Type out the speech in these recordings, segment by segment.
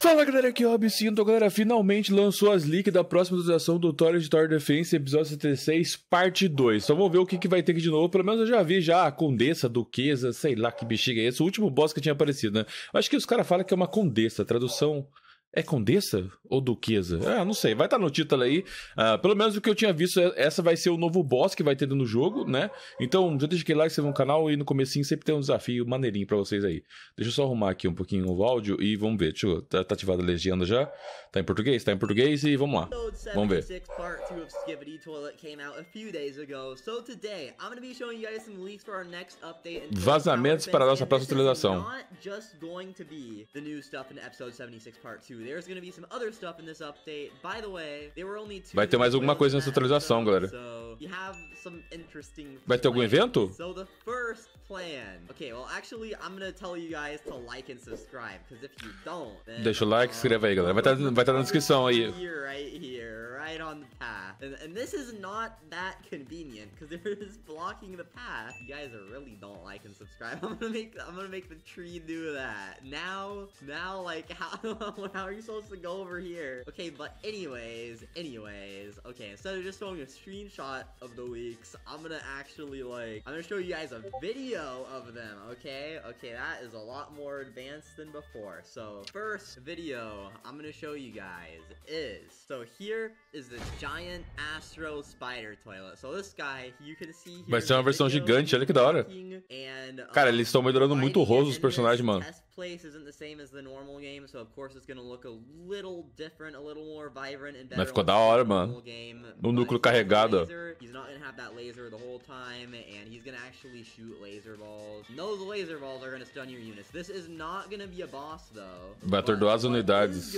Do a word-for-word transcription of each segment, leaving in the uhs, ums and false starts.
Fala galera, aqui é o Absinto. Galera, finalmente lançou as leaks da próxima atualização do Toilet Tower Defense, episódio setenta e seis, parte dois. Então vamos ver o que, que vai ter aqui de novo. Pelo menos eu já vi já a Condessa, Duquesa, sei lá que bexiga é esse. O último boss que tinha aparecido, né? Eu acho que os caras falam que é uma Condessa, tradução... É Condessa ou Duquesa? Ah, não sei, vai estar no título aí. Ah, pelo menos o que eu tinha visto, essa vai ser o novo boss que vai ter no jogo, né? Então, já deixa aquele like, se inscreva no canal e no comecinho sempre tem um desafio maneirinho pra vocês aí. Deixa eu só arrumar aqui um pouquinho o áudio e vamos ver. Deixa eu... Tá, tá ativada a legenda já? Tá em português? Tá em português e vamos lá. Vamos ver. Vazamentos para a nossa próxima atualização. Vai ter mais alguma coisa nessa atualização, galera. Vai ter algum evento? Deixa o like, se inscreve aí, galera. Vai estar vai tá na descrição aí. Right on the path, and, and this is not that convenient because they're just blocking the path. You guys are really don't like and subscribe. I'm gonna make I'm gonna make the tree do that now. Now, like how how are you supposed to go over here? Okay, but anyways, anyways, okay. Instead of just showing a screenshot of the leaks, I'm gonna actually like I'm gonna show you guys a video of them. Okay, okay, that is a lot more advanced than before. So first video I'm gonna show you guys is so here is the giant Astro Spider Toilet. So this guy, you can see vai ser uma versão gigante, olha que da hora. Cara, eles estão melhorando muito o rosto dos personagens, mano. Mas ficou da hora, mano. No núcleo carregado. Vai atordoar as unidades.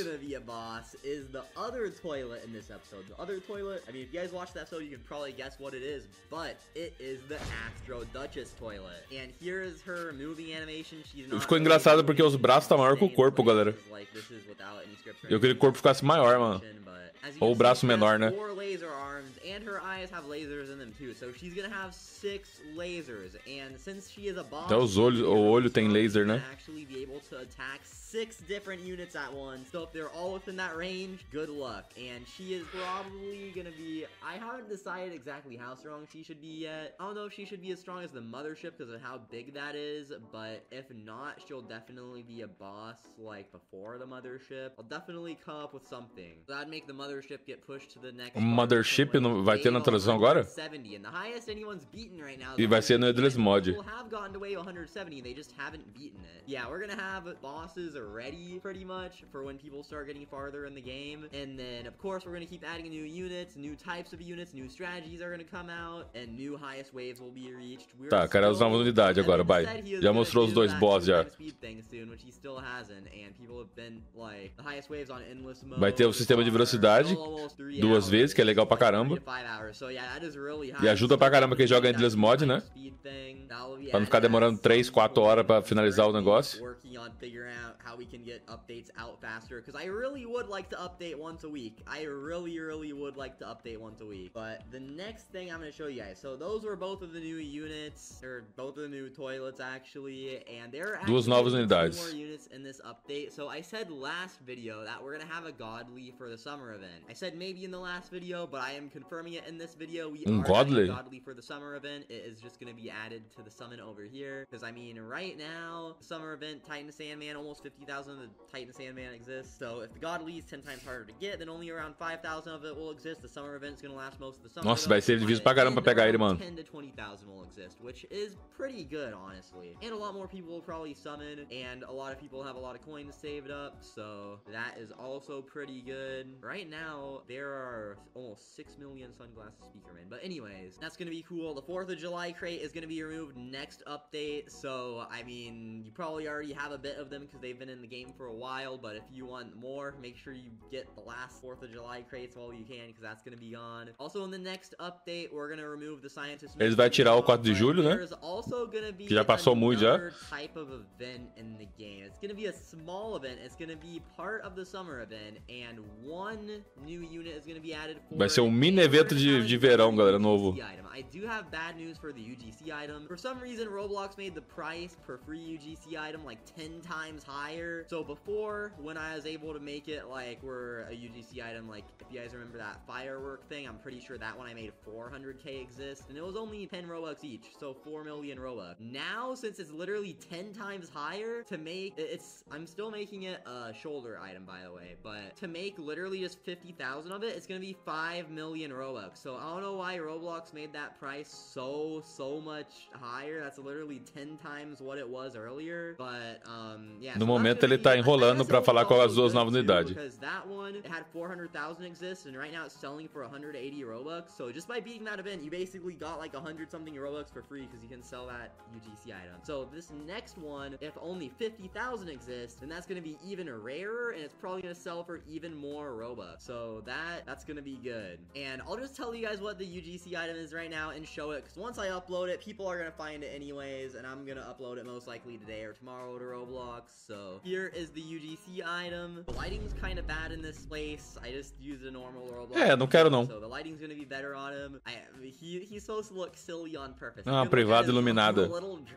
Episode. The other toilet, I mean, if you guys watched that episode, you can probably guess what it is, but it is the Astro Duchess toilet. And here is her moving animation. She's not Ficou engraçado porque os braços tá maior que o corpo, galera. Eu queria que o corpo ficasse maior, mano. Ou o braço menor, né? Até os olhos, o olho tem laser, né? Six different units at once. So if they're all within that range, good luck. And she is probably gonna be, I haven't decided exactly how strong she should be yet. I don't know if she should be as strong as the mothership because of how big that is, but if not, she'll definitely be a boss like before the mothership. I'll definitely come up with something. That'd make the mothership get pushed to the next. Mothership não vai ter na tradução agora? E vai ser no Endless Mod. Yeah, we're gonna have bosses ready pretty much for when people start getting farther in the game, and then of course we're gonna keep adding new units, new types of units, new strategies are gonna come out, and new highest waves will be reached. Tá, cara, usar uma unidade agora, vai. Já mostrou os dois boss já. Vai ter o sistema de velocidade duas vezes, que é legal pra caramba. E ajuda pra caramba quem joga Endless Mod, né? Pra não ficar demorando três, quatro horas pra finalizar o negócio. How we can get updates out faster, because I really would like to update once a week. I really, really would like to update once a week. But the next thing I'm going to show you guys. So those were both of the new units, or both of the new toilets actually, and there are duas novas unidades. More units in this update. So I said last video that we're going to have a godly for the summer event. I said maybe in the last video, but I am confirming it in this video. We um, are godly. godly for the summer event. It is just going to be added to the summon over here, because I mean right now, summer event Titan Sandman almost fifty thousand of the Titan Sandman exists. So if the godly is ten times harder to get, then only around five thousand of it will exist. The summer event is going to last most of the summer. Nossa, vai ser difícil pra caramba pra pegar ele, mano. ten to twenty thousand will exist, which is pretty good, honestly. And a lot more people will probably summon, and a lot of people have a lot of coins saved up, so that is also pretty good. Right now, there are almost six million Sunglasses Speakermen. But anyways, that's going to be cool. The fourth of July crate is going to be removed next update, so I mean, you probably already have a bit of them because they've been in the game for a while, but if you want more, make sure you get the last fourth of July crates while you can, because that's going to be gone. Also, in the next update, we're going to remove the scientist. Eles vai tirar o quatro de julho, né? Que já passou muito já. Type of event in the game. It's going to be a small event. It's going to be part of the summer event, and one new unit is going to be added. Vai ser um mini evento de, de verão, galera, novo. I do have bad news for the U G C item. For some reason, Roblox made the price per free U G C item like ten ten times higher. So before, when I was able to make it like we're a U G C item, like if you guys remember that firework thing, I'm pretty sure that one I made four hundred K exist, and it was only ten Robux each, so four million Robux. Now, since it's literally ten times higher, to make it's, I'm still making it a shoulder item, by the way, but to make literally just fifty thousand of it, it's gonna be five million Robux. So I don't know why Roblox made that price so, so much higher. That's literally ten times what it was earlier, but, um, yeah. No momento ele tá enrolando pra falar qual as duas novas unidades. Because that one, it had four hundred thousand exist, and right now it's selling for one hundred eighty Robux. So just by beating that event, you basically got like one hundred something Robux for free because you can sell that U G C item. So this next one, if only fifty thousand exists, then that's going to be even rarer, and it's probably going to sell for even more Robux. So that, that's going to be good. And I'll just tell you guys what the U G C item is right now and show it, because once I upload it, people are going to find it anyways, and I'm going to upload it most likely today or tomorrow to Roblox. So here is the U G C item. The lighting's kind of bad in this place. I just used a normal Roblox. É, não quero não. So the lighting's going to be better on him. I, he, he's supposed to look silly on purpose. Ah, privada iluminada.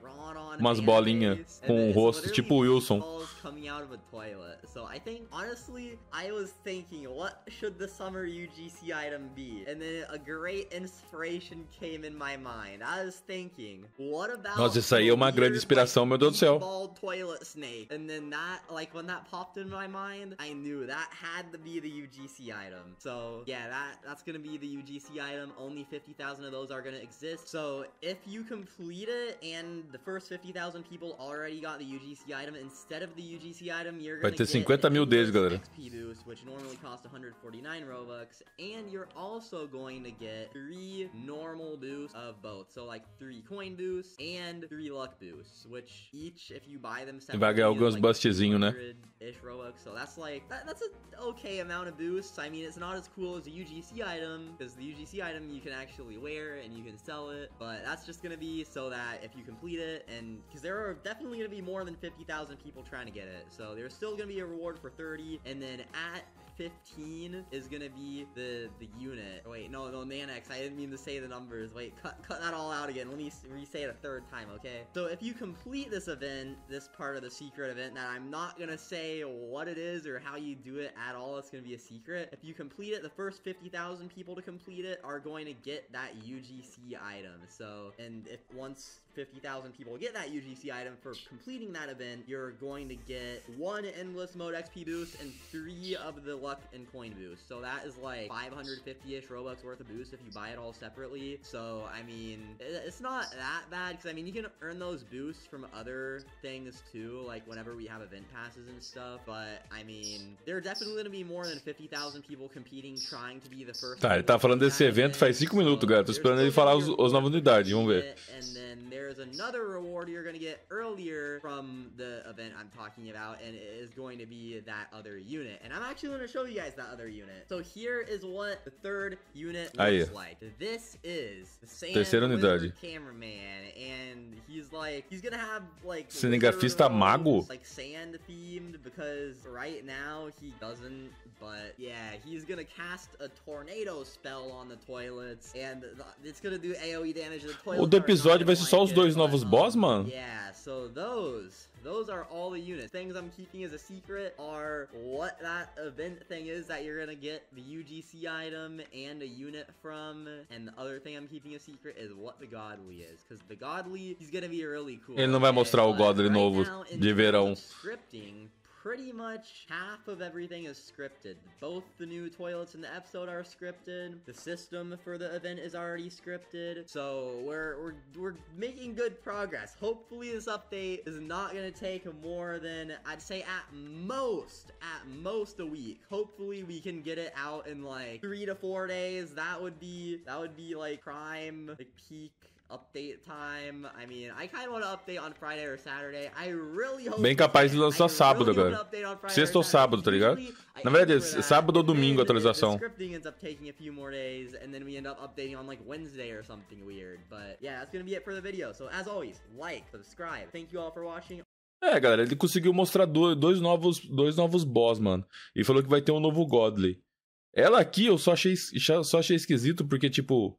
Umas bolinhas com o rosto tipo o Wilson. Coming out of a toilet. So I think, honestly, I was thinking, what should the summer U G C item be? And then a great inspiration came in my mind. I was thinking, what about... Nossa, isso aí é uma grande inspiração, meu Deus do céu. Bald toilet snake. And then that, like, when that popped in my mind, I knew that had to be the U G C item. So, yeah, that that's gonna be the U G C item. Only fifty thousand of those are gonna exist. So, if you complete it, and the first fifty thousand people already got the U G C item, instead of the U G C item, you're gonna Vai ter get cinquenta mil deles, galera. X P boost, which normally costs one hundred forty-nine Robux, and you're also going to get three normal boosts of both. So, like, three coin boosts and three luck boosts, which each, if you buy them separately, vai ganhar alguns like bustzinho, né? ish Robux. So that's like, that, that's an okay amount of boosts. I mean, it's not as cool as a U G C item, because the U G C item you can actually wear and you can sell it, but that's just gonna be so that if you complete it, and because there are definitely gonna be more than fifty thousand people trying to get it, so there's still gonna be a reward for thirty, and then at fifteen is gonna be the the unit. Oh, wait, no, no, Nanex, I didn't mean to say the numbers. Wait, cut cut that all out again. Let me re-say it a third time, okay? So if you complete this event, this part of the secret event, that I'm not gonna say what it is or how you do it at all, it's gonna be a secret. If you complete it, the first fifty thousand people to complete it are going to get that U G C item. So, and if once fifty thousand people get that U G C item for completing that event, you're going to get one endless mode X P boost and three of the luck and coin boost. So that is like five hundred fifty-ish Robux worth of boost if you buy it all separately. So, I mean, it's not that bad, because I mean, you can earn those boosts from other things too, like whenever we have event passes and stuff, but I mean, there are definitely going to be more than fifty thousand people competing, trying to be the first. Tá, ele tá falando desse evento faz cinco minutos, galera. Tô esperando ele falar os, os novas unidades, vamos ver. And then there's another reward you're going to get earlier from the event I'm talking about, and it is going to be that other unit. And I'm actually going to show you guys that other unit. So here is what the third unit looks Aí. like. This is the Sand Terceira unidade. Wizard Cameraman, and he's like, he's going to have like Cinegrafista mago? like sand themed, because right now he doesn't, but yeah, he's going to cast a tornado spell on the toilets, and it's going to do A O E damage to the toilets. O do episódio vai ser só os dois novos boss, mano? Yeah, so those those are all the units. Things I'm keeping as a secret are what that event thing is that you're gonna get the U G C item and a unit from, and the other thing I'm keeping a secret is what the Godly is, because the Godly, he's gonna be really cool. Ele não vai mostrar o Godly novo de verão. Scripting, pretty much half of everything is scripted. Both the new toilets in the episode are scripted. The system for the event is already scripted. So we're we're we're making good progress. Hopefully this update is not gonna take more than, I'd say at most, at most a week. Hopefully we can get it out in like three to four days. That would be that would be like prime, like peak update time. I mean, I kind of want to update on Friday or Saturday. I really hope. Bem capaz de lançar sábado, galera. Sexta ou sábado, tá ligado? Na verdade, é sábado ou domingo a atualização. Scripting ends up taking a few more days, and then we end up updating on like Wednesday or something weird. But yeah, that's gonna be it for the video. So as always, like, subscribe. Thank you all for watching. É, galera, ele conseguiu mostrar dois, dois novos, dois novos boss, mano. E falou que vai ter um novo Godly. Ela aqui eu só achei, só achei esquisito porque, tipo,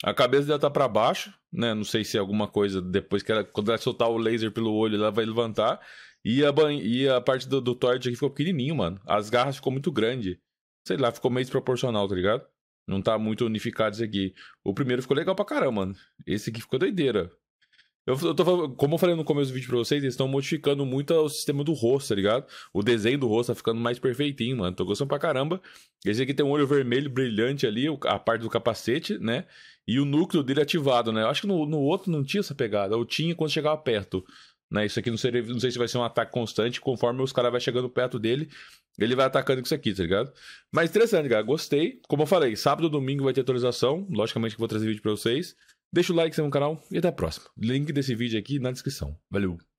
A cabeça dela tá pra baixo, né? Não sei se é alguma coisa depois que ela... Quando ela soltar o laser pelo olho, ela vai levantar. E a, ban... e a parte do, do torte aqui ficou pequenininho, mano. As garras ficou muito grande. Sei lá, ficou meio desproporcional, tá ligado? Não tá muito unificado isso aqui. O primeiro ficou legal pra caramba, mano. Esse aqui ficou doideira. Eu, eu tô falando, como eu falei no começo do vídeo pra vocês, eles estão modificando muito o sistema do rosto, tá ligado? O desenho do rosto tá ficando mais perfeitinho, mano. Tô gostando pra caramba. Esse aqui tem um olho vermelho brilhante ali, a parte do capacete, né? E o núcleo dele ativado, né? Eu acho que no, no outro não tinha essa pegada. Ou tinha quando chegava perto. Né? Isso aqui não, seria, não sei se vai ser um ataque constante. Conforme os caras vão chegando perto dele, ele vai atacando com isso aqui, tá ligado? Mas interessante, cara. Gostei. Como eu falei, sábado e domingo vai ter atualização. Logicamente que eu vou trazer vídeo pra vocês. Deixa o like, se inscreve no canal e até a próxima. Link desse vídeo aqui na descrição. Valeu!